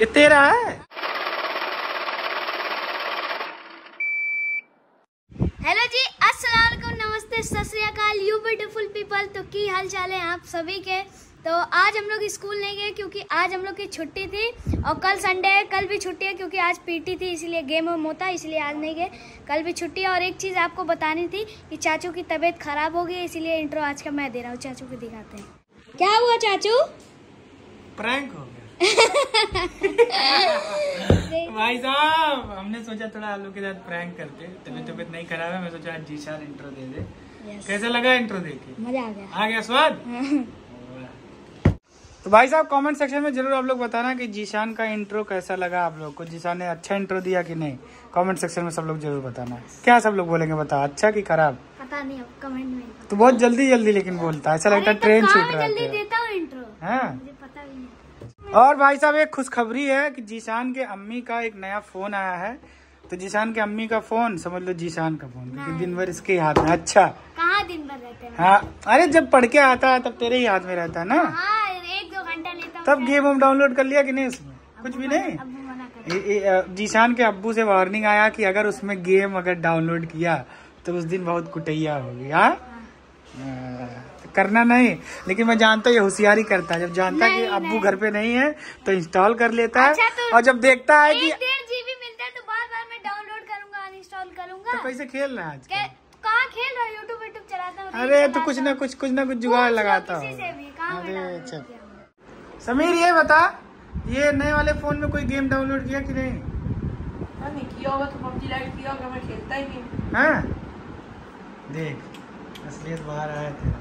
ये तेरा है। हेलो जी, अस्सलाम वालेकुम, नमस्ते, सत श्री अकाल, यू ब्यूटीफुल पीपल। तो की हाल चाल है आप सभी के। तो आज हम लोग स्कूल नहीं गए क्योंकि आज हम लोग की छुट्टी थी और कल संडे है, कल भी छुट्टी है क्योंकि आज पीटी थी, इसलिए गेम वेम होता है, इसलिए आज नहीं गए। कल भी छुट्टी है। और एक चीज़ आपको बतानी थी कि चाचू की तबीयत खराब हो गई, इसीलिए इंट्रो आज का मैं दे रहा हूँ। चाचू को दिखाते हैं। क्या हुआ चाचू? प्रैंक हो गया भाई साहब, हमने सोचा थोड़ा आलू के साथ प्रैंक करते। तबीयत नहीं खराब है, मैं सोचा आज जीशान इंट्रो दे दे। कैसा लगा इंट्रो देके? मजा आ गया स्वाद। तो भाई साहब कमेंट सेक्शन में जरूर आप लोग बताना कि जीशान का इंट्रो कैसा लगा आप लोग को। जीशान ने अच्छा इंट्रो दिया कि नहीं, कमेंट सेक्शन में सब लोग जरूर बताना। क्या सब लोग बोलेंगे बता, अच्छा कि खराब? पता नहीं, अब कमेंट में। तो बहुत जल्दी लेकिन बोलता है, ऐसा लगता है ट्रेन छूट रहा है। जल्दी देता हूँ इंट्रो, मुझे पता भी नहीं। और भाई साहब एक खुशखबरी है कि जीशान के अम्मी का एक नया फोन आया है। तो जीशान के अम्मी का फोन समझ लो जीशान का फोन, क्योंकि दिन भर इसके हाथ में। अच्छा कहाँ दिन भर रहते हैं? हाँ, अरे जब पढ़ के आता है तब तेरे ही हाथ में रहता है ना। हाँ, 1-2 घंटा लेता हूँ। तब गेम डाउनलोड कर लिया कि नहीं उसमें? कुछ भी नहीं। जीशान के अब्बू से वार्निंग आया कि अगर उसमें गेम अगर डाउनलोड किया तो उस दिन बहुत कुटैया होगी। हाँ, करना नहीं, लेकिन मैं जानता हूँ ये होशियारी करता है। जब जानता है कि अब्बू घर पे नहीं है तो इंस्टॉल कर लेता है। अच्छा, तो और जब देखता है कि 1-1.5 GB मिलता है तो बार-बार मैं डाउनलोड करूंगा, अनइंस्टॉल करूंगा। तो कैसे खेल रहा है आज? कहाँ खेल रहा है? यूट्यूब चलाता हूँ। अरे तो कुछ ना कुछ जुगाड़ लगाता हूँ। अरे अच्छा समीर, ये बता, ये नए वाले फोन में कोई गेम डाउनलोड किया कि नहीं? किया होगा तो PUBG लाइट किया होगा, मैं खेलता ही नहीं। हाँ देख, असलियत बाहर आया तेरा।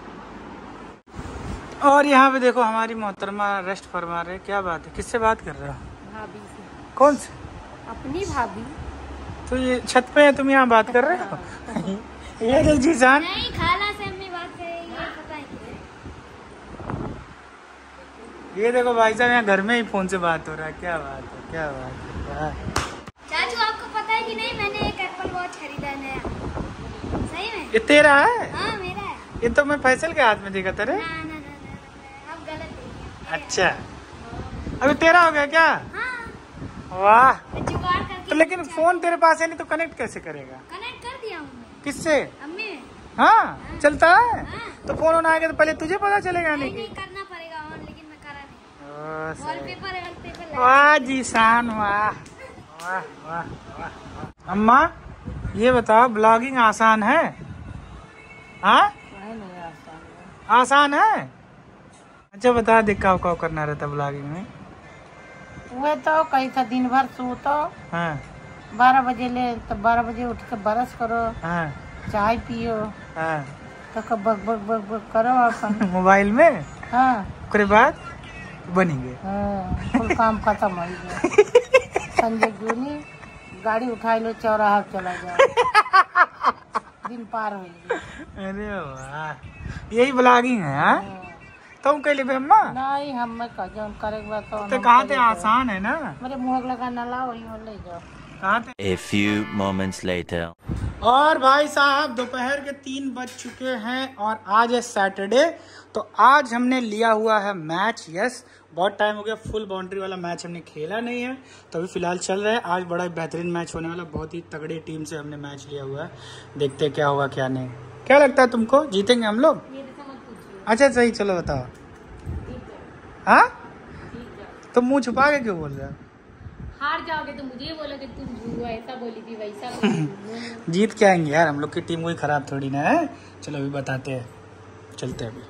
और यहाँ पे देखो हमारी मोहतरमा रेस्ट फरमा रहे। क्या बात है, किससे बात कर रहे हो? भाभी से। कौन से? अपनी भाभी। तो ये छत पे है, तुम यहाँ बात कर रहे हो? ये देख जीशान, नहीं, खाला से अम्मी बात करेगी, पता है। ये देखो भाई साहब, यहाँ घर में ही फोन से बात हो रहा है। क्या बात है, क्या बात है। चाचू आपको पता है कि नहीं, मैंने एक एप्पल वॉच खरीदा है नया। सही में? ये तेरा है? हाँ मेरा है। ये तो मैं फैसल के हाथ में देखा था रे। ना, आप गलत देखे। अच्छा, अभी तेरा हो गया क्या? हाँ, वाह। मैं जुगाड़ करके। तो लेकिन फोन तेरे पास है नहीं तो कनेक्ट कैसे करेगा? कनेक्ट कर दिया हूँ मैं। किससे? अम्मी ने। हाँ चलता है। हाँ। तो फोन होना आएगा तो पहले तुझे पता चलेगा नहीं? नहीं करना पड़ेगा ऑन, लेकिन मैं करा नहीं। वॉलपेपर वाह जीशान, वाह वाह वाह वाह। अम्मा ये बताओ, ब्लॉगिंग आसान है? हाँ आसान है। अच्छा बता, दिक्कत क्या करना रहता ब्लॉगिंग में? वो तो कहीं था दिन भर सो तो हाँ 12 बजे ले, तो 12 बजे उठ के ब्रश करो, हाँ चाय पियो, हाँ तो बक बक बक बक करो अपन मोबाइल में। हाँ उसके बाद बनेंगे। हाँ, कुल काम खत्म हो गया। संजय जूनी गाड़ी उठा लो, चौराहा चला जाओ, दिन पार हो गया। अरे वाह, यही ब्लॉगिंग है। हाँ तुम कह ले अम्मा? नहीं, हम करेगा तो कहाँ थे, आसान है ना। मेरे मुँह लगा न लाओ, ले जाओ। कहाँ थे? A few moments later. और भाई साहब दोपहर के 3 बज चुके हैं और आज है सैटरडे। तो आज हमने लिया हुआ है मैच। यस, बहुत टाइम हो गया, फुल बाउंड्री वाला मैच हमने खेला नहीं है, तो अभी फिलहाल चल रहा है। आज बड़ा बेहतरीन मैच होने वाला, बहुत ही तगड़ी टीम से हमने मैच लिया हुआ है। देखते हैं क्या हुआ क्या नहीं। क्या लगता है तुमको, जीतेंगे हम लोग? अच्छा सही, चलो बताओ। हाँ तो मुँह छुपा के क्यों बोल रहे हो? हार जाओगे तो मुझे बोलोगे तुम ऐसा बोली थी वैसा बोली। जीत के आएंगे यार, हम लोग की टीम वही खराब थोड़ी ना है। चलो अभी बताते हैं, चलते हैं अभी।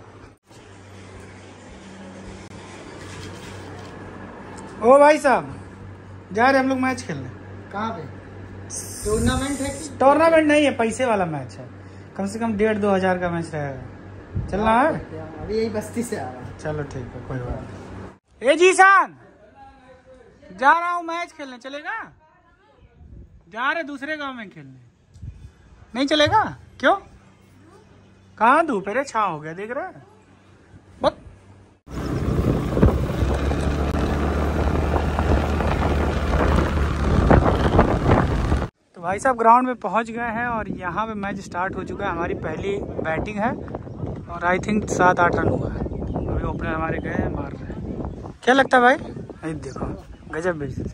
ओ भाई साहब, जा रहे हम लोग मैच खेलने। कहाँ पे? टूर्नामेंट है? टूर्नामेंट नहीं है, पैसे वाला मैच है। कम से कम 1,500-2 हजार का मैच रहेगा। चलना है? अभी यही बस्ती से आ रहा है। चलो ठीक है, कोई बात नहीं। ए जीशान, जा रहा हूँ मैच खेलने, चलेगा? जा रहे दूसरे गांव में खेलने, नहीं चलेगा? क्यों? कहाँ धूप है रे, छाँव हो गया, देख रहा है। तो भाई साहब ग्राउंड में पहुंच गए हैं और यहाँ पे मैच स्टार्ट हो चुका है। हमारी पहली बैटिंग है और आई थिंक 7-8 रन हुआ है। अभी ओपनर हमारे गए हैं, मार रहे हैं। क्या लगता है भाई? देखो गजब बेइज्जती।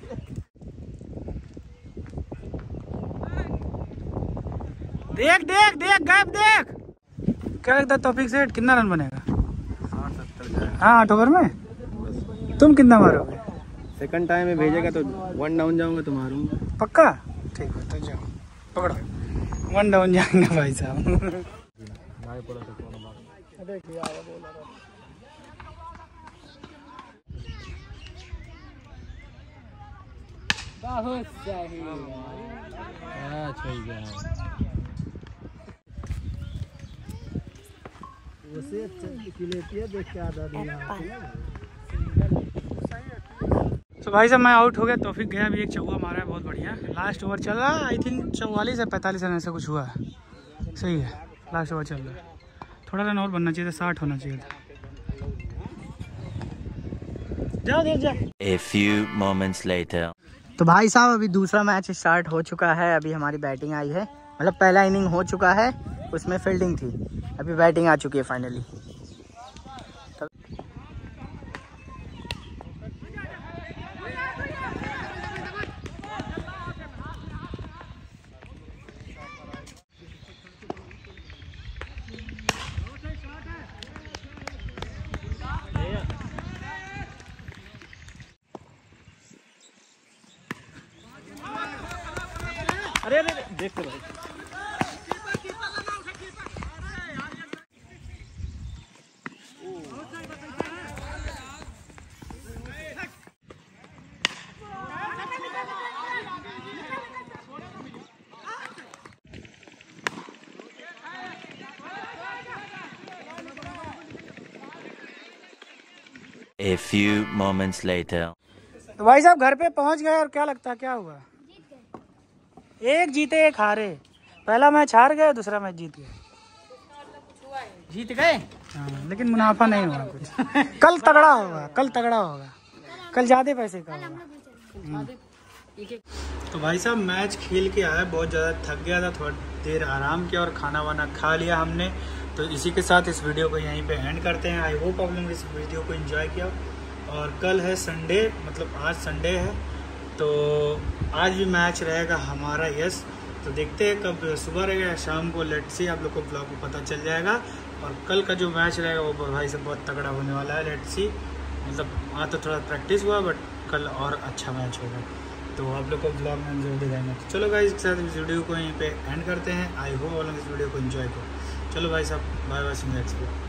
देख देख देख गैप देख। क्या लगता है तौफीक सेठ कितना रन बनेगा? 60-70। हाँ 8 ओवर में। तुम कितना मारोगे? सेकंड टाइम में भेजेगा तो 1 डाउन जाऊंगा तो मारूंगा। पक्का? ठीक है तो जाओ पकड़ो। 1 डाउन जाएंगे भाई साहब। बहुत सही। तो भाई साहब मैं आउट हो गया, तौफीक गया, अभी एक चौका मारा है बहुत बढ़िया। लास्ट ओवर चल रहा है, आई थिंक 44 या 45 रन ऐसा कुछ हुआ है। सही है, लास्ट ओवर चल रहा है। थोड़ा रन और बनना चाहिए था, 60 होना चाहिए था। जाओ देख जा। A few moments later. तो भाई साहब अभी दूसरा मैच स्टार्ट हो चुका है। अभी हमारी बैटिंग आई है, मतलब पहला इनिंग हो चुका है, उसमें फील्डिंग थी, अभी बैटिंग आ चुकी है फाइनली। अरे अरे देखते रहो। A few moments later. तो भाई साहब घर पे पहुंच गए और क्या लगता है क्या हुआ? एक जीते एक हारे। पहला मैच हार गए, दूसरा मैच जीत गए। जीत गए हाँ, लेकिन मुनाफा नहीं हुआ कुछ। कल तगड़ा होगा, कल तगड़ा होगा, कल ज्यादा पैसे का होगा। तो भाई साहब मैच खेल के आया, बहुत ज़्यादा थक गया था, थोड़ा देर आराम किया और खाना वाना खा लिया हमने। तो इसी के साथ इस वीडियो को यहीं पे एंड करते हैं। आई होप आप लोग इस वीडियो को एंजॉय किया। और कल है संडे, मतलब आज संडे है, तो आज भी मैच रहेगा हमारा यस। तो देखते हैं कब सुबह रहेगा या शाम को, लेट सी, आप लोग को ब्लॉग को पता चल जाएगा। और कल का जो मैच रहेगा वो भाई सब बहुत तगड़ा होने वाला है, लेट सी। मतलब आज तो थोड़ा प्रैक्टिस हुआ, बट कल और अच्छा मैच होगा, तो आप लोग को ब्लॉग में जरूर दिखाएंगे। तो चलो गाइस इसके साथ इस वीडियो को यहीं पे एंड करते हैं। आई होप आप लोग इस वीडियो को एंजॉय करो। चलो भाई साहब bye bye, see you next video.